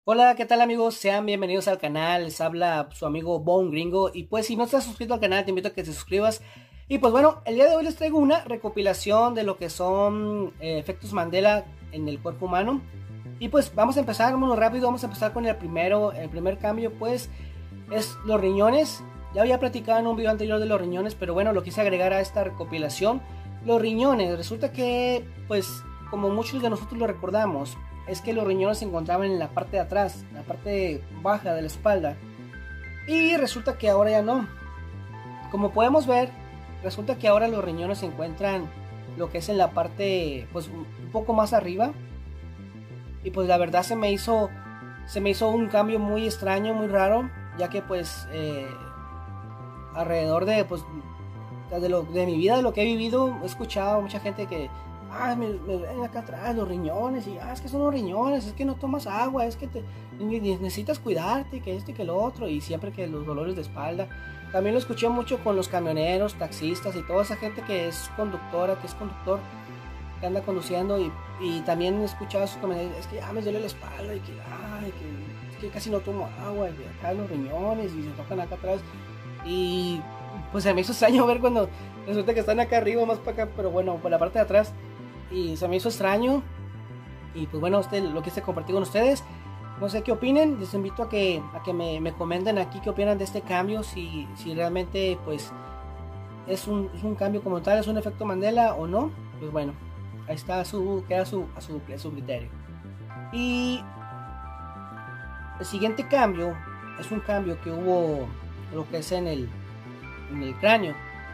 Hola, ¿qué tal amigos? Sean bienvenidos al canal, les habla su amigo Bone Gringo y pues si no estás suscrito al canal te invito a que te suscribas. Y pues bueno, el día de hoy les traigo una recopilación de lo que son efectos Mandela en el cuerpo humano. Y pues vamos a empezar, vámonos rápido, vamos a empezar con el primer cambio pues es los riñones. Ya había platicado en un video anterior de los riñones, pero bueno, lo quise agregar a esta recopilación. Los riñones, resulta que pues como muchos de nosotros lo recordamos, es que los riñones se encontraban en la parte de atrás, en la parte baja de la espalda. Y resulta que ahora ya no. Como podemos ver, resulta que ahora los riñones se encuentran lo que es en la parte, pues un poco más arriba. Y pues la verdad se me hizo un cambio muy extraño, muy raro, ya que pues alrededor de pues de mi vida, de lo que he vivido, he escuchado a mucha gente que me ven acá atrás los riñones y es que son los riñones, es que no tomas agua, es que necesitas cuidarte, que esto y que lo otro, y siempre que los dolores de espalda. También lo escuché mucho con los camioneros, taxistas y toda esa gente que es conductora, que es conductor, que anda conduciendo, y también he escuchado a sus camioneros, es que me duele la espalda y es que casi no tomo agua, y acá los riñones y se tocan acá atrás. Y pues se me hizo extraño ver cuando resulta que están acá arriba, más para acá, pero bueno, por la parte de atrás. Y se me hizo extraño. Y pues bueno, lo quise compartir con ustedes. No sé qué opinen. Les invito a que me comenten aquí qué opinan de este cambio. Si realmente pues es un cambio como tal, es un efecto Mandela o no. Pues bueno, ahí está, queda a su criterio. Y el siguiente cambio es un cambio que hubo lo que es en el cráneo.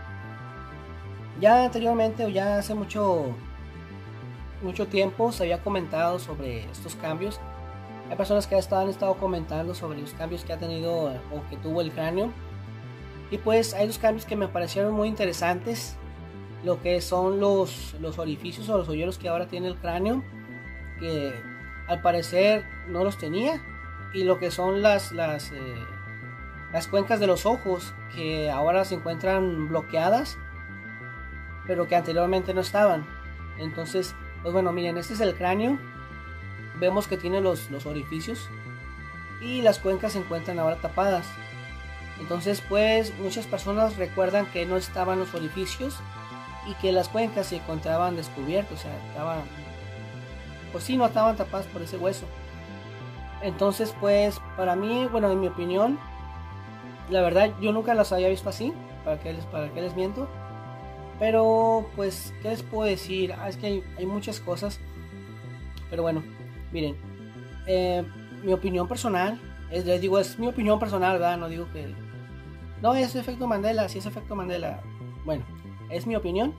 Ya anteriormente, o ya hace mucho tiempo, se había comentado sobre estos cambios. Hay personas que han estado comentando sobre los cambios que ha tenido o que tuvo el cráneo. Y pues hay dos cambios que me parecieron muy interesantes. Lo que son los orificios o los hoyuelos que ahora tiene el cráneo, que al parecer no los tenía. Y lo que son las cuencas de los ojos, que ahora se encuentran bloqueadas, pero que anteriormente no estaban. Entonces, pues bueno, miren, este es el cráneo. Vemos que tiene los orificios y las cuencas se encuentran ahora tapadas. Entonces, pues muchas personas recuerdan que no estaban los orificios y que las cuencas se encontraban descubiertas, o sea, pues sí, no estaban tapadas por ese hueso. Entonces, pues para mí, bueno, en mi opinión, la verdad yo nunca las había visto así, para qué les miento. Pero pues, ¿qué les puedo decir? Es que hay muchas cosas. Pero bueno, miren, mi opinión personal, les digo, es mi opinión personal, ¿verdad? No digo que no es efecto Mandela, sí es efecto Mandela. Bueno, es mi opinión.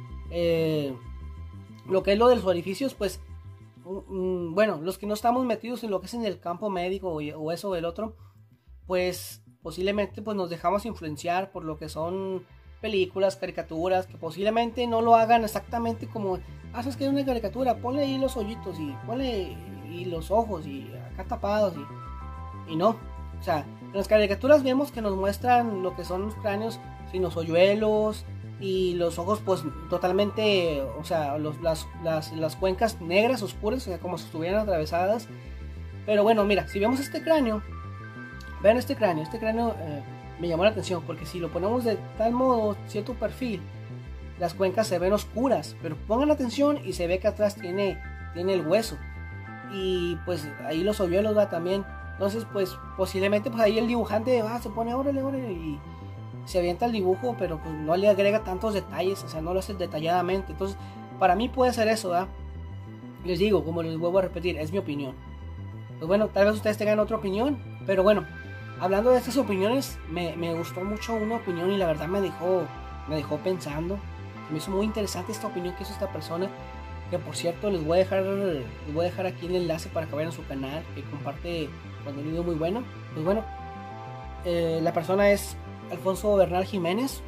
Lo que es lo de los orificios, pues bueno, los que no estamos metidos en lo que es en el campo médico o eso o el otro, pues posiblemente pues nos dejamos influenciar por lo que son películas, caricaturas, que posiblemente no lo hagan exactamente como, sabes que es una caricatura, ponle ahí los hoyitos y ponle y los ojos y acá tapados y no, o sea, en las caricaturas vemos que nos muestran lo que son los cráneos sin los hoyuelos y los ojos pues totalmente, o sea, las cuencas negras, oscuras, o sea, como si estuvieran atravesadas. Pero bueno, mira, si vemos este cráneo, vean este cráneo me llamó la atención porque si lo ponemos de tal modo, cierto perfil, las cuencas se ven oscuras, pero pongan atención y se ve que atrás tiene el hueso y pues ahí los hoyuelos va también. Entonces pues posiblemente pues ahí el dibujante se pone órale y se avienta el dibujo, pero pues no le agrega tantos detalles, o sea, no lo hace detalladamente. Entonces para mí puede ser eso, ¿verdad? Les digo, como les vuelvo a repetir, es mi opinión. Pues bueno, tal vez ustedes tengan otra opinión, pero bueno, hablando de estas opiniones, me gustó mucho una opinión y la verdad me dejó pensando. Me hizo muy interesante esta opinión que hizo esta persona, que por cierto les voy a dejar aquí el enlace para que vayan a su canal, que comparte contenido muy bueno. Pues bueno, la persona es Alfonso Bernal Jiménez.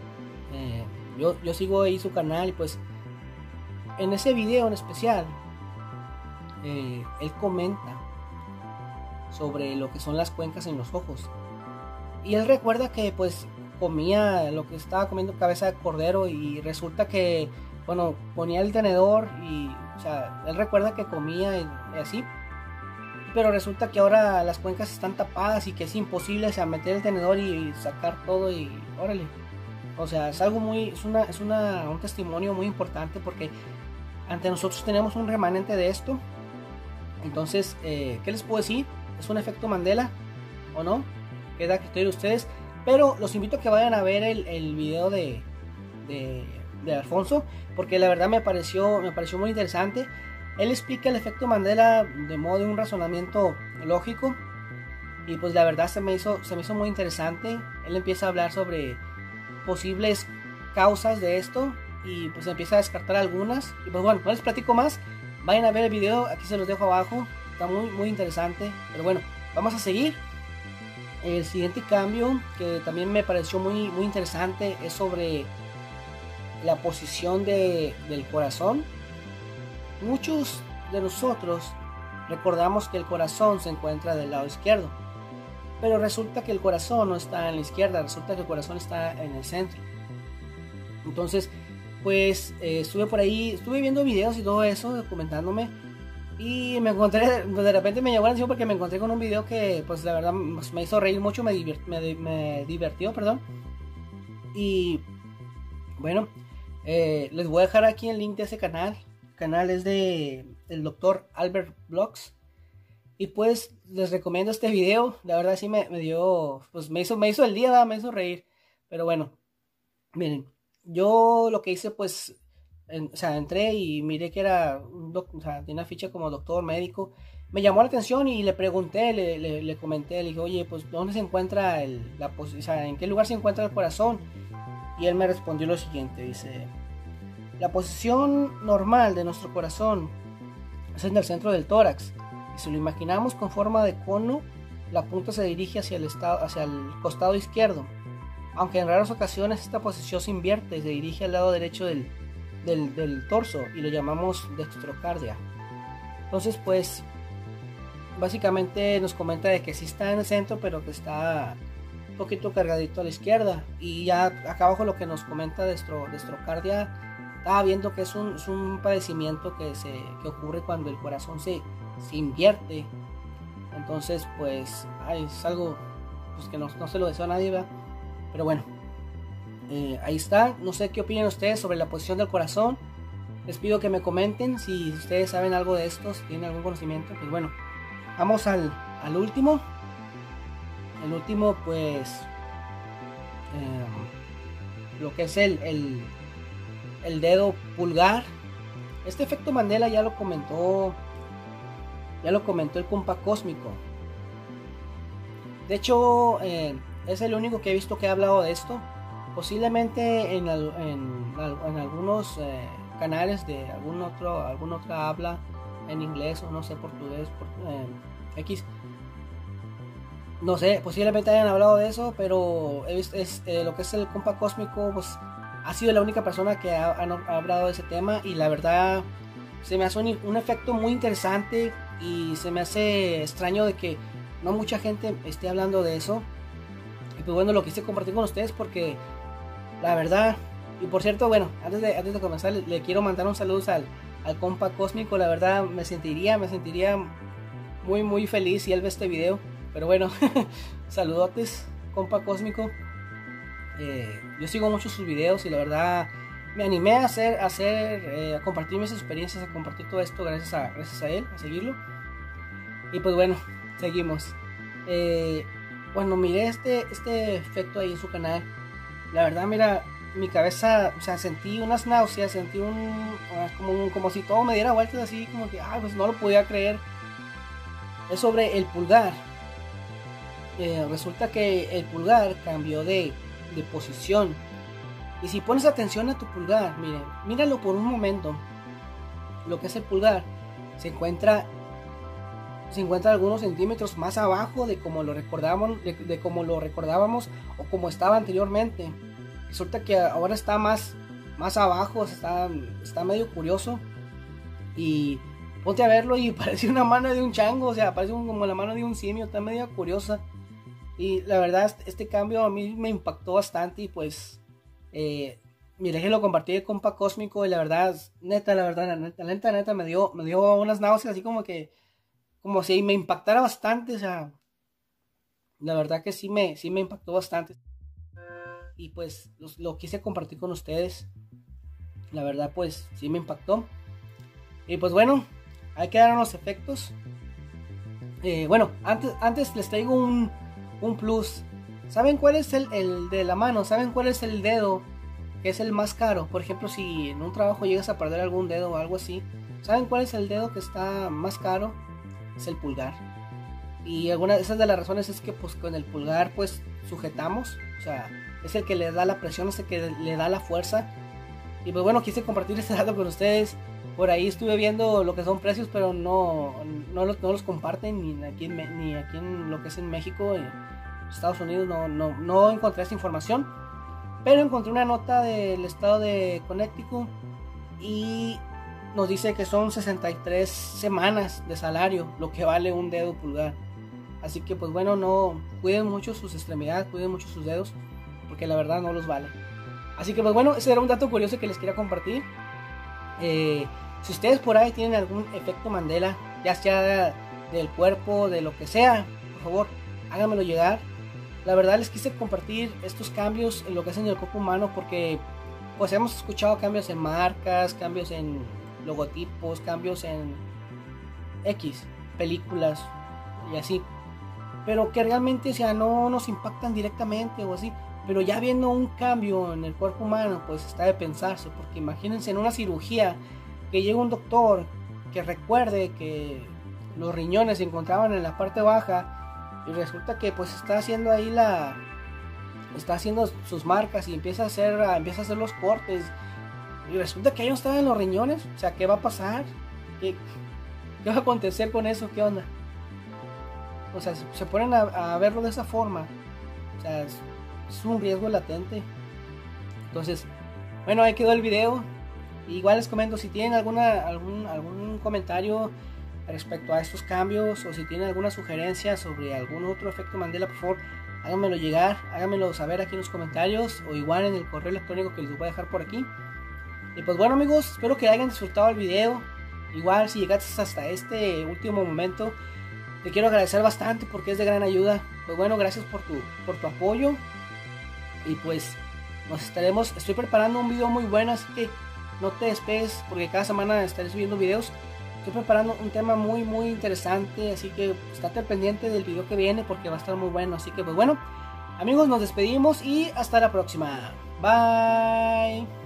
Yo sigo ahí su canal y pues en ese video en especial él comenta sobre lo que son las cuencas en los ojos. Y él recuerda que pues comía lo que estaba comiendo, cabeza de cordero, y resulta que, bueno, ponía el tenedor y, o sea, él recuerda que comía y así. pero resulta que ahora las cuencas están tapadas y que es imposible, o sea, meter el tenedor y sacar todo y órale. O sea, es algo muy, un testimonio muy importante porque ante nosotros tenemos un remanente de esto. Entonces, ¿qué les puedo decir? ¿Es un efecto Mandela o no? Queda a criterio de ustedes. Pero los invito a que vayan a ver el video de Alfonso, porque la verdad me pareció muy interesante. Él explica el efecto Mandela de modo de un razonamiento lógico y pues la verdad se me hizo muy interesante. Él empieza a hablar sobre posibles causas de esto y pues empieza a descartar algunas. Y pues bueno, no les platico más. Vayan a ver el video, aquí se los dejo abajo. Está muy interesante. Pero bueno, vamos a seguir. El siguiente cambio que también me pareció muy interesante es sobre la posición del corazón. Muchos de nosotros recordamos que el corazón se encuentra del lado izquierdo, pero resulta que el corazón no está en la izquierda, resulta que el corazón está en el centro. Entonces, pues estuve por ahí, estuve viendo videos y todo eso, documentándome, y me encontré, de repente me llamó la atención porque me encontré con un video que pues la verdad me hizo reír mucho, me divirtió, perdón. Y bueno, les voy a dejar aquí el link de ese canal. El canal es del doctor Albert Vlogs. Y pues les recomiendo este video. La verdad sí me dio, pues me hizo el día, ¿verdad? Me hizo reír. Pero bueno, miren, yo lo que hice pues, o sea, entré y miré que era o sea, tiene una ficha como doctor médico. Me llamó la atención y le pregunté, le comenté, le dije, oye, pues ¿dónde se encuentra o sea, en qué lugar se encuentra el corazón? Y él me respondió lo siguiente, dice: la posición normal de nuestro corazón es en el centro del tórax. Y si lo imaginamos con forma de cono, la punta se dirige hacia el costado izquierdo. Aunque en raras ocasiones esta posición se invierte y se dirige al lado derecho del torso y lo llamamos dextrocardia. Entonces pues básicamente nos comenta de que sí está en el centro, pero que está un poquito cargadito a la izquierda. Y ya acá abajo lo que nos comenta dextrocardia, estaba viendo que es un padecimiento que ocurre cuando el corazón se invierte. Entonces pues es algo pues, que no se lo deseo a nadie, ¿verdad? Pero bueno, ahí está. No sé qué opinan ustedes sobre la posición del corazón. Les pido que me comenten si ustedes saben algo de esto, si tienen algún conocimiento. Pues bueno, vamos al último. El último pues lo que es el dedo pulgar. Este efecto Mandela ya lo comentó el compa cósmico. De hecho es el único que he visto que ha hablado de esto. Posiblemente en algunos canales de alguna otra habla en inglés o no sé, portugués, X. No sé, posiblemente hayan hablado de eso, pero lo que es el compa cósmico, pues ha sido la única persona que ha hablado de ese tema. Y la verdad se me hace un efecto muy interesante y se me hace extraño de que no mucha gente esté hablando de eso. Y pues bueno, lo quise compartir con ustedes porque la verdad, y por cierto, bueno, antes de comenzar le quiero mandar un saludo al compa cósmico. La verdad me sentiría muy feliz si él ve este video. Pero bueno, saludotes compa cósmico. Yo sigo mucho sus videos y la verdad me animé a compartir mis experiencias, a compartir todo esto gracias a él, a seguirlo. Y pues bueno, seguimos. Bueno, miré este efecto ahí en su canal. La verdad, mira, mi cabeza, o sea, sentí unas náuseas, sentí como si todo me diera vueltas así, como que, pues no lo podía creer. Es sobre el pulgar. Resulta que el pulgar cambió de posición. Y si pones atención a tu pulgar, míralo por un momento. Lo que es el pulgar se encuentra algunos centímetros más abajo de como lo recordábamos o como estaba anteriormente. Resulta que ahora está más abajo, está medio curioso. Y ponte a verlo y parece una mano de un chango, o sea, parece como la mano de un simio, está medio curiosa. Y la verdad, este cambio a mí me impactó bastante. Y pues mire que lo compartí de compa cósmico. Y la verdad, neta me dio unas náuseas, así como que como si me impactara bastante, o sea, la verdad que sí me impactó bastante. Y pues lo quise compartir con ustedes. La verdad pues sí me impactó. Y pues bueno, ahí quedaron los efectos. Bueno, antes les traigo un plus. ¿Saben cuál es el de la mano? ¿Saben cuál es el dedo que es el más caro? Por ejemplo, si en un trabajo llegas a perder algún dedo o algo así, ¿saben cuál es el dedo que está más caro? Es el pulgar. Y alguna de esas de las razones es que pues con el pulgar pues sujetamos, o sea, es el que le da la presión, es el que le da la fuerza. Y pues bueno, quise compartir este dato con ustedes. Por ahí estuve viendo lo que son precios, pero no los comparten ni aquí en lo que es en México, en Estados Unidos, no encontré esta información. Pero encontré una nota del estado de Connecticut y nos dice que son 63 semanas de salario lo que vale un dedo pulgar. Así que pues bueno, no cuiden mucho sus extremidades, cuiden mucho sus dedos, porque la verdad no los vale. Así que pues bueno, ese era un dato curioso que les quería compartir. Si ustedes por ahí tienen algún efecto Mandela, ya sea del cuerpo, de lo que sea, por favor, háganmelo llegar. La verdad les quise compartir estos cambios en lo que es en el cuerpo humano, porque pues hemos escuchado cambios en marcas, cambios en logotipos, cambios en X, películas y así, pero que realmente, o sea, no nos impactan directamente o así. Pero ya viendo un cambio en el cuerpo humano, pues está de pensarse, porque imagínense en una cirugía que llegue un doctor que recuerde que los riñones se encontraban en la parte baja y resulta que pues está haciendo ahí está haciendo sus marcas y empieza a hacer los cortes y resulta que ahí no estaban los riñones. O sea, ¿qué va a pasar? ¿Qué va a acontecer con eso? ¿Qué onda? O sea, se ponen a verlo de esa forma. O sea, es un riesgo latente. Entonces, bueno, ahí quedó el video. Igual les comento, si tienen algún comentario respecto a estos cambios, o si tienen alguna sugerencia sobre algún otro efecto Mandela, por favor, háganmelo llegar, háganmelo saber aquí en los comentarios, o igual en el correo electrónico que les voy a dejar por aquí. Y pues bueno, amigos, espero que hayan disfrutado el video. Igual si llegaste hasta este último momento, te quiero agradecer bastante porque es de gran ayuda. Pues bueno, gracias por tu apoyo. Y pues estoy preparando un video muy bueno, así que no te despegues porque cada semana estaré subiendo videos. Estoy preparando un tema muy interesante, así que estate pendiente del video que viene porque va a estar muy bueno. Así que pues bueno, amigos, nos despedimos y hasta la próxima. Bye.